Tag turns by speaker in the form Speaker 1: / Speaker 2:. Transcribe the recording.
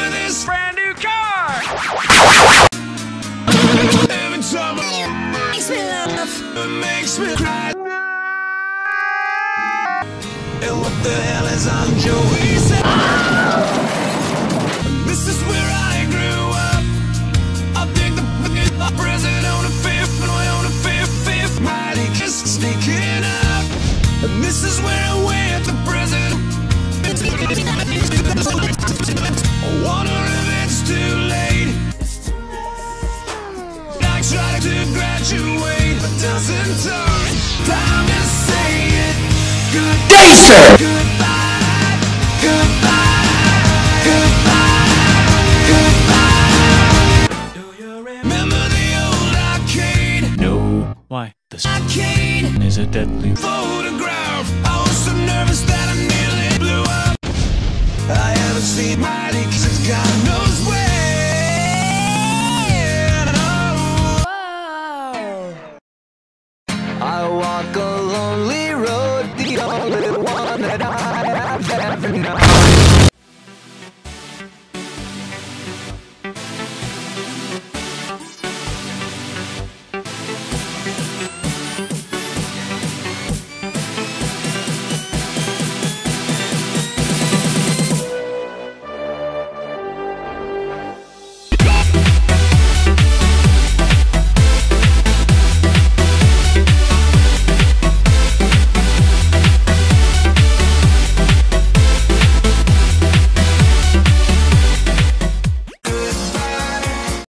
Speaker 1: with this brand new car. Every time it makes me laugh, it makes me cry. And what the hell is on Joey's head? This is where I grew up. I think the president on the fifth, and I on the fifth. Mighty just sneaking up. And this is where I went, the president. I wonder if it's too late. I tried to graduate, but doesn't turn. Time to say it. Good day, sir. Goodbye. Goodbye. Goodbye. Goodbye. Do you remember the old arcade?
Speaker 2: No. Why? The
Speaker 1: arcade
Speaker 2: is a deadly.